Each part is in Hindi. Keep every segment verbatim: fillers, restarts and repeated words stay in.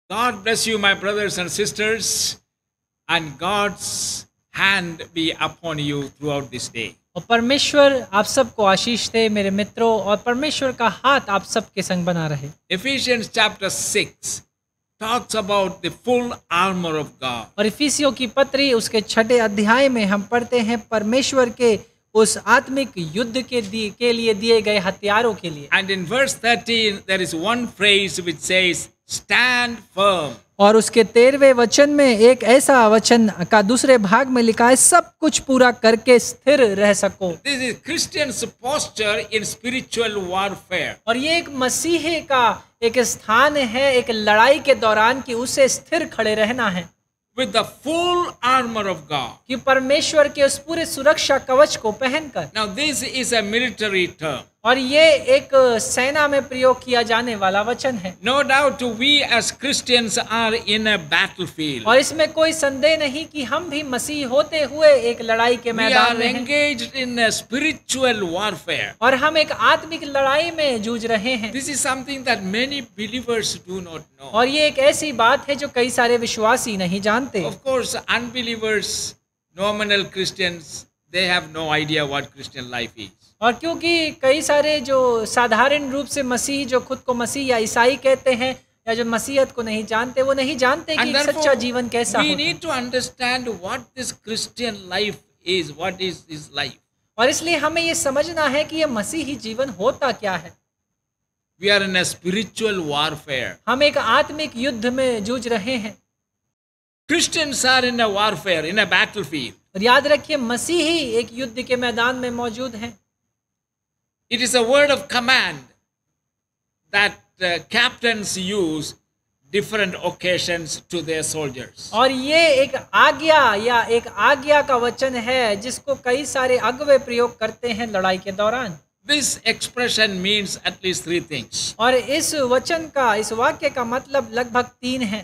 God bless you, my brothers and sisters, and God's hand be upon you throughout this day. और परमेश्वर आप सबको आशीष दे मेरे मित्रों, और परमेश्वर का हाथ आप सबके संग बना रहे। Ephesians chapter six talks about the full armor of God. और इफिसियों की पत्री उसके छठे अध्याय में हम पढ़ते हैं परमेश्वर के उस आत्मिक युद्ध के दिए के लिए दिए गए हथियारों के लिए। And in verse thirteen there is one phrase which says, stand firm. और उसके तेरहवें वचन में एक ऐसा वचन का दूसरे भाग में लिखा है, सब कुछ पूरा करके स्थिर रह सको। This is Christian's posture in spiritual warfare. और ये एक मसीही का एक स्थान है एक लड़ाई के दौरान कि उसे स्थिर खड़े रहना है With the full armor of God. कि परमेश्वर के उस पूरे सुरक्षा कवच को पहनकर। Now this is a military term. और ये एक सेना में प्रयोग किया जाने वाला वचन है। No doubt we as Christians are in a battlefield. और इसमें कोई संदेह नहीं कि हम भी मसीह होते हुए एक लड़ाई के We मैदान are में हैं। engaged in a spiritual warfare. और हम एक आत्मिक लड़ाई में जूझ रहे हैं। This is something that many believers do not know. और ये एक ऐसी बात है जो कई सारे विश्वासी नहीं जानते। Of course, unbelievers, nominal Christians, they have no idea what Christian life is. और क्योंकि कई सारे जो साधारण रूप से मसीह जो खुद को मसीह या ईसाई कहते हैं या जो मसीहत को नहीं जानते, वो नहीं जानते कि And एक सच्चा therefore, जीवन कैसा we होता है। need to understand what this Christian life is, what is his life. और इसलिए हमें ये समझना है कि ये मसीही जीवन होता क्या है। We are in a spiritual warfare. हम एक आत्मिक युद्ध में जूझ रहे हैं। Christians are in a warfare, in a battlefield. और याद रखिए मसीही एक युद्ध के मैदान में मौजूद हैं। It is a word of command that uh, captains use different occasions to their soldiers. और ये एक आज्ञा या एक आज्ञा का वचन है जिसको कई सारे अगुवे प्रयोग करते हैं लड़ाई के दौरान। This expression means at least three things. और इस वचन का इस वाक्य का मतलब लगभग तीन है।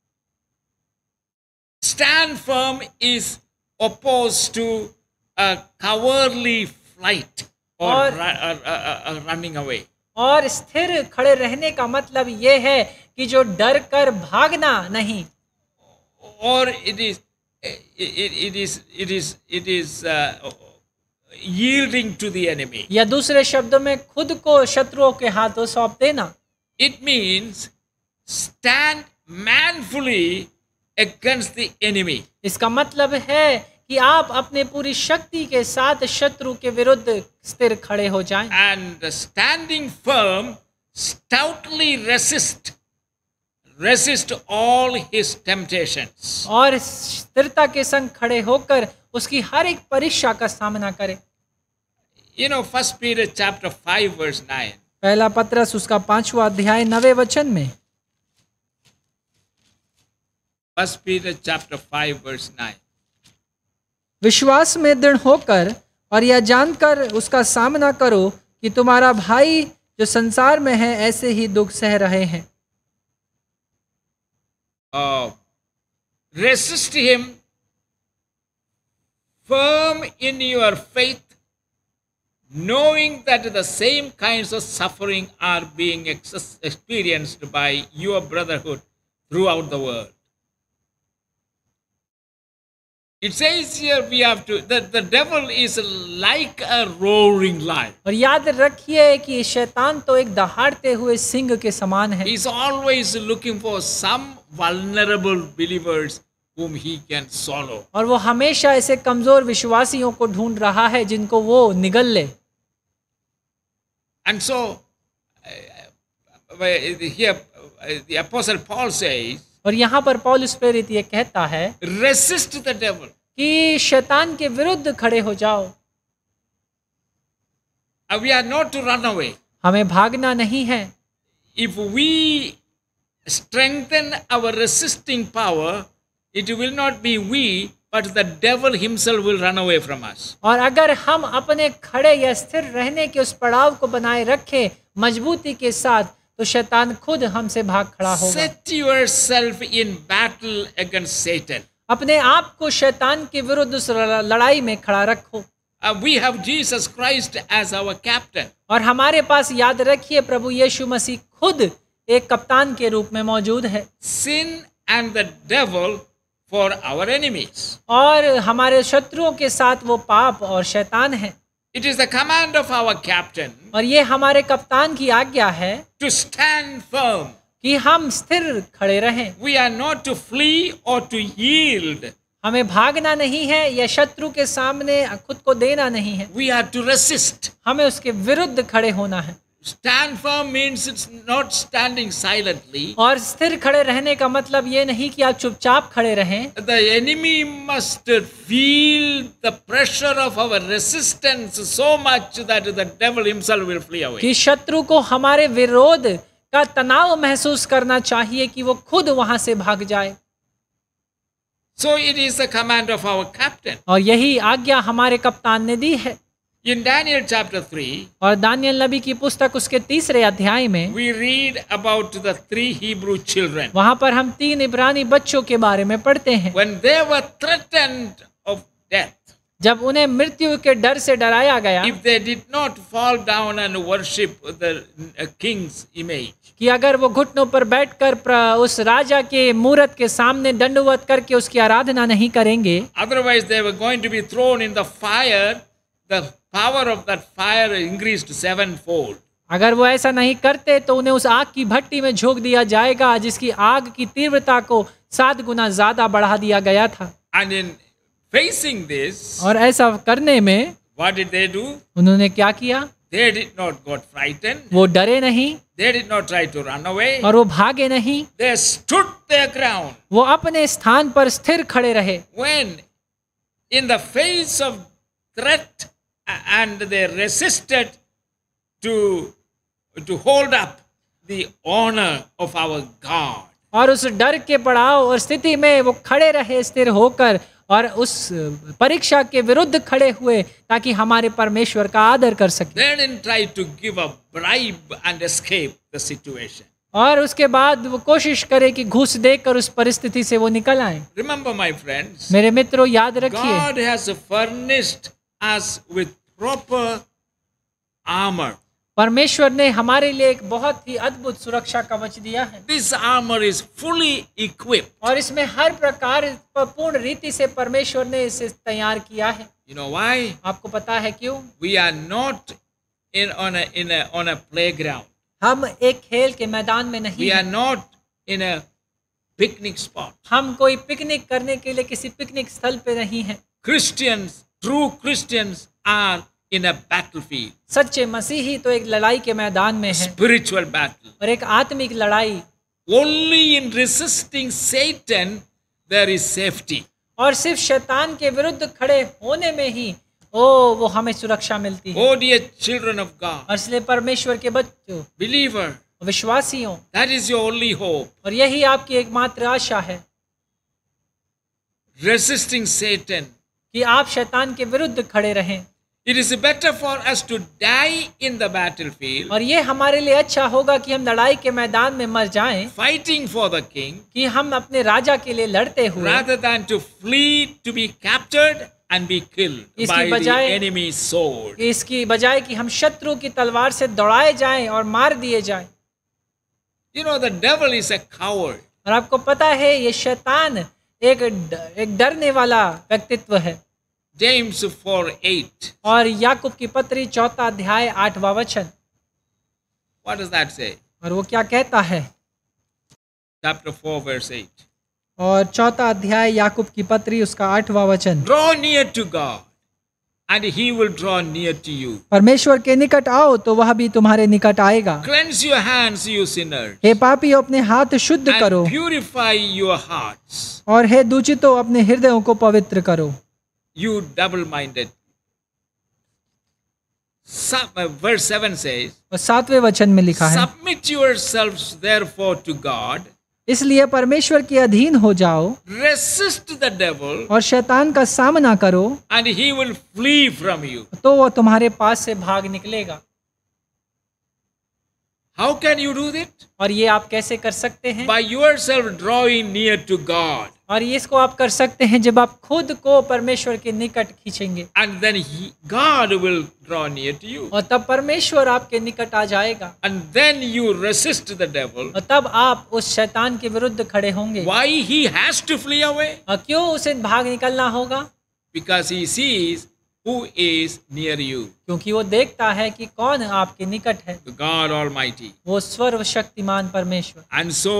Stand firm is opposed to a cowardly flight or, और- ru- uh, uh, uh, running away. और स्थिर खड़े रहने का मतलब ये है कि जो डर कर भागना नहीं, Or it is, it, it is, it is, it is uh, yielding to the enemy. या दूसरे शब्दों में खुद को शत्रुओं के हाथों सौंप देना। It means stand manfully against the enemy. इसका मतलब है कि आप अपने पूरी शक्ति के साथ शत्रु के विरुद्ध स्थिर खड़े हो जाएं। And standing firm, stoutly resist, resist all his temptations. और स्थिरता के संग खड़े होकर उसकी हर एक परीक्षा का सामना करें। You know, First Peter chapter five verse nine. पहला पत्रस उसका पांचवा अध्याय नवे वचन में, First Peter chapter five verse nine. विश्वास में दृढ़ होकर और यह जानकर उसका सामना करो कि तुम्हारा भाई जो संसार में है ऐसे ही दुख सह रहे हैं। Uh, resist him, firm in your faith, knowing that the same kinds of suffering are being ex- experienced by your brotherhood throughout the world. It says here we have to, that the devil is like a roaring lion. और याद रखिए कि शैतान तो एक दहाड़ते हुए सिंह के समान है। He's always looking for some vulnerable believers whom he can swallow. और वो हमेशा ऐसे कमजोर विश्वासियों को ढूंढ रहा है जिनको वो निगल ले। And so, uh, here uh, the Apostle Paul says, और यहाँ पर पौलुस प्रेरित ये कहता है resist the devil. कि शैतान के विरुद्ध खड़े हो जाओ। Uh, we are not to run away. हमें भागना नहीं है। If we strengthen our resisting power, it will not be we, but the devil himself will run away from us. और अगर हम अपने खड़े या स्थिर रहने के उस पड़ाव को बनाए रखें मजबूती के साथ, तो शैतान खुद हमसे भाग खड़ा होगा। Set yourself in battle against Satan. अपने आप को शैतान के विरुद्ध उस लड़ाई में खड़ा रखो। Uh, we have Jesus Christ as our captain. और हमारे पास याद रखिए प्रभु यीशु मसीह खुद एक कप्तान के रूप में मौजूद है sin and the devil for our enemies. और हमारे शत्रुओं के साथ वो पाप और शैतान है। It is the command of our captain और ये हमारे कप्तान की आज्ञा है to stand firm. कि हम स्थिर खड़े रहें। We are not to flee or to yield. हमें भागना नहीं है या शत्रु के सामने खुद को देना नहीं है, We are to resist. हमें उसके विरुद्ध खड़े होना है। Stand firm means it's not standing silently. और स्थिर खड़े रहने का मतलब ये नहीं कि आप चुपचाप खड़े रहें। The enemy must feel the pressure of our resistance so much that the devil himself will flee away. कि शत्रु को हमारे विरोध का तनाव महसूस करना चाहिए कि वो खुद वहां से भाग जाए। So it is the command of our captain. और यही आज्ञा हमारे कप्तान ने दी है। In Daniel chapter three, और दानियल नबी की पुस्तक उसके तीसरे अध्याय में we read about the three Hebrew children. वहां पर हम तीन इब्रानी बच्चों के बारे में पढ़ते हैं। When they were threatened of death, जब उन्हें मृत्यु के डर से डराया गया if they did not fall down and worship the uh, king's image, कि अगर वो घुटनों पर बैठकर प्र- उस राजा के मूरत के सामने दंडवत करके उसकी आराधना नहीं करेंगे, otherwise they were going to be thrown in the fire, the power of that fire increased sevenfold. अगर वो ऐसा नहीं करते तो उन्हें उस आग की भट्टी में झोंक दिया जाएगा जिसकी आग की तीव्रता को सात गुना ज्यादा बढ़ा दिया गया था। And in facing this, और ऐसा करने में what did they do? उन्होंने क्या किया? They did not got frightened. वो डरे नहीं They did not try to run away. और वो भागे नहीं, They stood their ground. वो अपने स्थान पर स्थिर खड़े रहे। When in the face of threat and they resisted to, to hold up the honor of our God. और उस डर के पड़ाव और स्थिति में वो खड़े रहे स्थिर होकर और उस परीक्षा के विरुद्ध खड़े हुए ताकि हमारे परमेश्वर का आदर कर सके। They didn't try to give a bribe and escape the situation. और उसके बाद वो कोशिश करे कि घूस देकर उस परिस्थिति से वो निकल आए। Remember, my friends, मेरे मित्रों, याद रखिए, God has furnished us with proper armor. परमेश्वर ने हमारे लिए एक बहुत ही अद्भुत सुरक्षा कवच दिया है। This armor is fully equipped. और इसमें हर प्रकार पूर्ण रीति से परमेश्वर ने इसे तैयार किया है। You know why? आपको पता है क्यों? We are not in on a in a on a playground. हम एक खेल के मैदान में नहीं We हैं। are not in a picnic spot. हम कोई पिकनिक करने के लिए किसी पिकनिक स्थल पे नहीं हैं। Christians, true Christians, are in a battlefield, सच्चे मसीही तो एक लड़ाई के मैदान में हैं spiritual battle. और एक आत्मिक लड़ाई। Only in resisting Satan there is safety. और सिर्फ शैतान के विरुद्ध खड़े होने में ही ओ वो हमें सुरक्षा मिलती है। Oh dear children of God, और इसलिए परमेश्वर के बच्चों, believer, विश्वासियों, that is your only hope. और यही आपकी एकमात्र आशा है Resisting Satan. कि आप शैतान के विरुद्ध खड़े रहें। It is better for us to die in the battlefield, और ये हमारे लिए अच्छा होगा कि हम लड़ाई के मैदान में मर जाएं, fighting for the king, कि हम अपने राजा के लिए लड़ते हुए rather than to flee to be captured and be killed इसकी by the बजाय- enemy's sword. कि इसकी बजाय कि हम शत्रु की तलवार से दौड़ाए जाएं और मार दिए जाएं। You know, the devil is a coward. और आपको पता है ये शैतान एक एक डरने वाला व्यक्तित्व है। James four eight. और याकूब की पत्री चौथा अध्याय आठवां वचन, What does that say? और वो क्या कहता है? Chapter four verse eight. और चौथा अध्याय याकूब की पत्री उसका आठवां वचन, Draw near to God and he will draw near to you. परमेश्वर के निकट आओ तो वह भी तुम्हारे निकट आएगा। Cleanse your hands, you sinners, हे पापियों, अपने हाथ शुद्ध करो, and purify your hearts, और हे दूषितों, अपने हृदयों को पवित्र करो। you double-minded. Some, uh, verse seven says, और सातवें वचन में लिखा है, Submit yourselves therefore to God, इसलिए परमेश्वर के अधीन हो जाओ resist the devil, और शैतान का सामना करो and he will flee from you. तो वह तुम्हारे पास से भाग निकलेगा। How can you do that? और ये आप कैसे कर सकते हैं? By yourself drawing near to God. और ये इसको आप कर सकते हैं जब आप खुद को परमेश्वर के निकट खींचेंगे, And then he, God will draw near to you. और तब परमेश्वर आपके निकट आ जाएगा, And then you resist the devil. और तब आप उस शैतान के विरुद्ध खड़े होंगे। Why he has to flee away? और क्यों उसे भाग निकलना होगा? Because he sees who is near you, क्योंकि वो देखता है कि कौन आपके निकट है, the God Almighty. वो सर्वशक्तिमान परमेश्वर। And so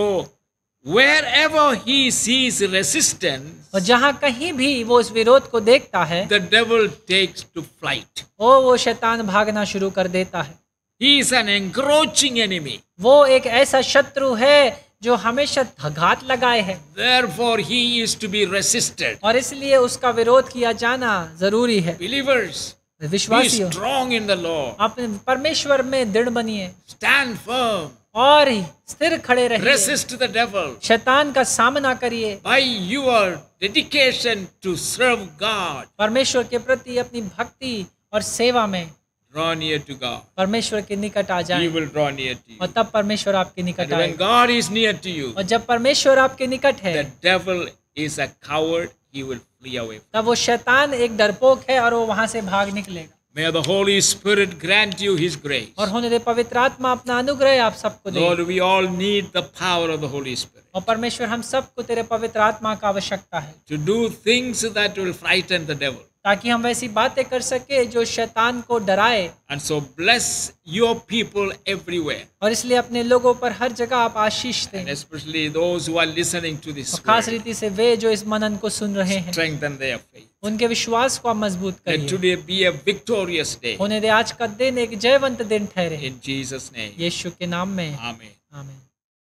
wherever he sees resistance, और जहाँ कहीं भी वो इस विरोध को देखता है, the devil takes to flight. वो वो शैतान भागना शुरू कर देता है। He is an encroaching enemy. वो एक ऐसा शत्रु है जो हमेशा घात लगाए है, Therefore he is to be resisted. और इसलिए उसका विरोध किया जाना जरूरी है। Believers, be विश्वासियों, strong in the Lord. अपने परमेश्वर में दृढ़ बनिए Stand firm. और स्थिर खड़े रहिए, Resist the devil शैतान का सामना करिए। by your dedication to serve God. परमेश्वर के प्रति अपनी भक्ति और सेवा में Draw near to God. परमेश्वर के निकट आ He जाए, will draw near to you. और तब परमेश्वर आपके निकट And when आएगा। God is near to you, और जब परमेश्वर आपके निकट है, the devil is a coward. He will flee away. तब वो शैतान एक डरपोक है और वो वहां से भाग निकलेगा। May the Holy Spirit grant you His grace. और होने दे पवित्र आत्मा अपना अनुग्रह आप सबको दे। Lord, we all need the power of the Holy Spirit और परमेश्वर हम सबको तेरे पवित्र आत्मा का आवश्यकता है, to do things that will frighten the devil. ताकि हम वैसी बातें कर सके जो शैतान को डराए। And so bless your people everywhere, और इसलिए अपने लोगों पर हर जगह आप आशीष and दें, especially those who are listening to this और खास word. रीति से वे जो इस मनन को सुन रहे हैं, Strengthen their faith. उनके विश्वास को आप मजबूत Let करिए। today be a victorious day. होने दे आज का दिन एक जयवंत दिन ठहरे। In Jesus' name. यीशु के नाम में Amen. आमीन।